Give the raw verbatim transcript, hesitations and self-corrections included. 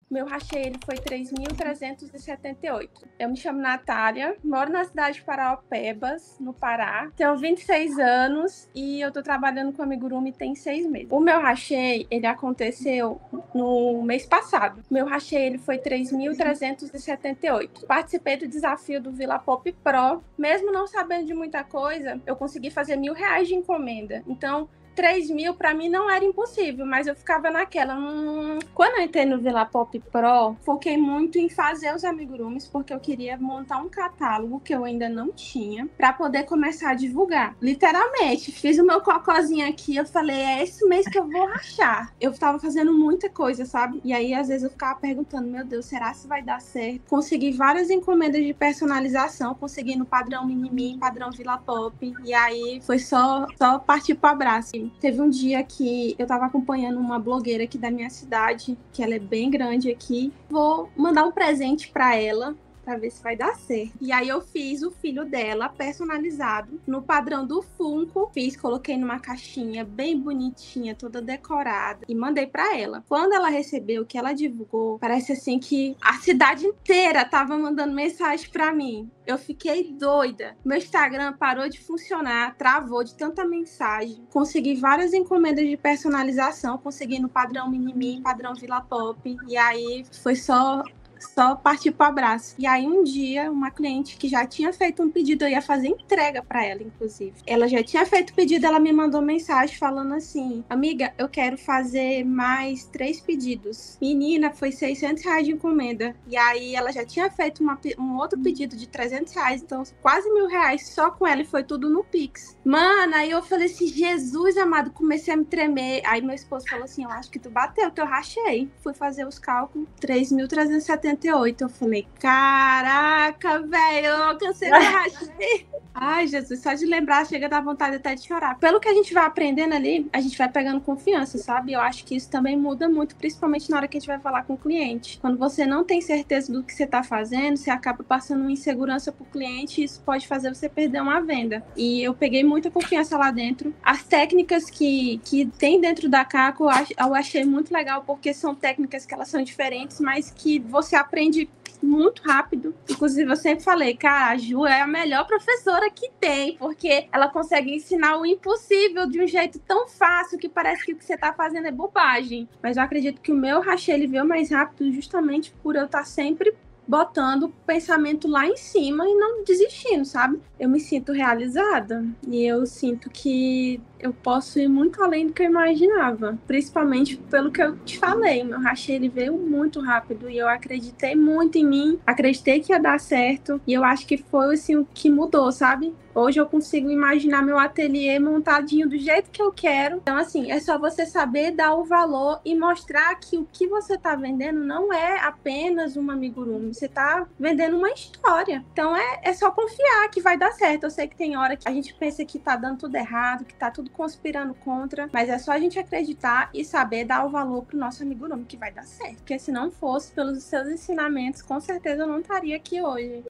Meu rachê ele foi três mil trezentos e setenta e oito. Eu me chamo Natália, moro na cidade de Paraopebas, no Pará. Tenho vinte e seis anos e eu tô trabalhando com amigurumi tem seis meses. O meu rachê, ele aconteceu no mês passado. Meu rachê ele foi três mil trezentos e setenta e oito. Participei do desafio do Vila Pop Pro. Mesmo não sabendo de muita coisa, eu consegui fazer mil reais de encomenda. Então, três mil para mim não era impossível, mas eu ficava naquela. Hum... Quando eu entrei no Vila Pop Pro, foquei muito em fazer os amigurumis, porque eu queria montar um catálogo que eu ainda não tinha, para poder começar a divulgar. Literalmente, fiz o meu cocôzinho aqui, eu falei, é esse mês que eu vou rachar. Eu tava fazendo muita coisa, sabe? E aí, às vezes, eu ficava perguntando, meu Deus, será que vai dar certo? Consegui várias encomendas de personalização, consegui no padrão Minimi, padrão Vila Pop, e aí foi só, só partir pro abraço. Teve um dia que eu tava acompanhando uma blogueira aqui da minha cidade, que ela é bem grande aqui. Vou mandar um presente pra ela, pra ver se vai dar certo. E aí eu fiz o filho dela personalizado no padrão do Funko. Fiz, coloquei numa caixinha bem bonitinha, toda decorada e mandei pra ela. Quando ela recebeu, que ela divulgou, parece assim que a cidade inteira tava mandando mensagem pra mim. Eu fiquei doida. Meu Instagram parou de funcionar, travou de tanta mensagem. Consegui várias encomendas de personalização, consegui no padrão Minimi, padrão Vila Pop. E aí foi só só partir pro abraço. E aí um dia, uma cliente que já tinha feito um pedido, eu ia fazer entrega pra ela, inclusive. Ela já tinha feito o pedido, ela me mandou mensagem falando assim, amiga, eu quero fazer mais três pedidos. Menina, foi seiscentos reais de encomenda. E aí ela já tinha feito uma, um outro pedido de trezentos reais, então quase mil reais só com ela e foi tudo no Pix. Mano, aí eu falei assim, Jesus amado, comecei a me tremer. Aí meu esposo falou assim, eu acho que tu bateu, que eu rachei. Fui fazer os cálculos, três mil trezentos e setenta e oito. Eu falei, caraca, velho, eu alcancei meu rachê. Ai, Jesus, só de lembrar chega a dar vontade até de chorar. Pelo que a gente vai aprendendo ali, a gente vai pegando confiança, sabe? Eu acho que isso também muda muito, principalmente na hora que a gente vai falar com o cliente. Quando você não tem certeza do que você tá fazendo, você acaba passando uma insegurança pro cliente e isso pode fazer você perder uma venda. E eu peguei muita confiança lá dentro. As técnicas que, que tem dentro da Caco, eu, ach, eu achei muito legal, porque são técnicas que elas são diferentes, mas que você aprende muito rápido. Inclusive, eu sempre falei, cara, a Ju é a melhor professora que tem, porque ela consegue ensinar o impossível de um jeito tão fácil que parece que o que você tá fazendo é bobagem. Mas eu acredito que o meu rachê, ele veio mais rápido justamente por eu estar sempre botando o pensamento lá em cima e não desistindo, sabe? Eu me sinto realizada e eu sinto que eu posso ir muito além do que eu imaginava, principalmente pelo que eu te falei. Meu rachê, ele veio muito rápido e eu acreditei muito em mim, acreditei que ia dar certo e eu acho que foi assim o que mudou, sabe? Hoje eu consigo imaginar meu ateliê montadinho do jeito que eu quero. Então, assim, é só você saber dar o valor e mostrar que o que você tá vendendo não é apenas um amigurumi. Você tá vendendo uma história. Então, é, é só confiar que vai dar certo. Eu sei que tem hora que a gente pensa que tá dando tudo errado, que tá tudo conspirando contra, mas é só a gente acreditar e saber dar o valor pro nosso amigurumi que vai dar certo. Porque se não fosse pelos seus ensinamentos, com certeza eu não estaria aqui hoje.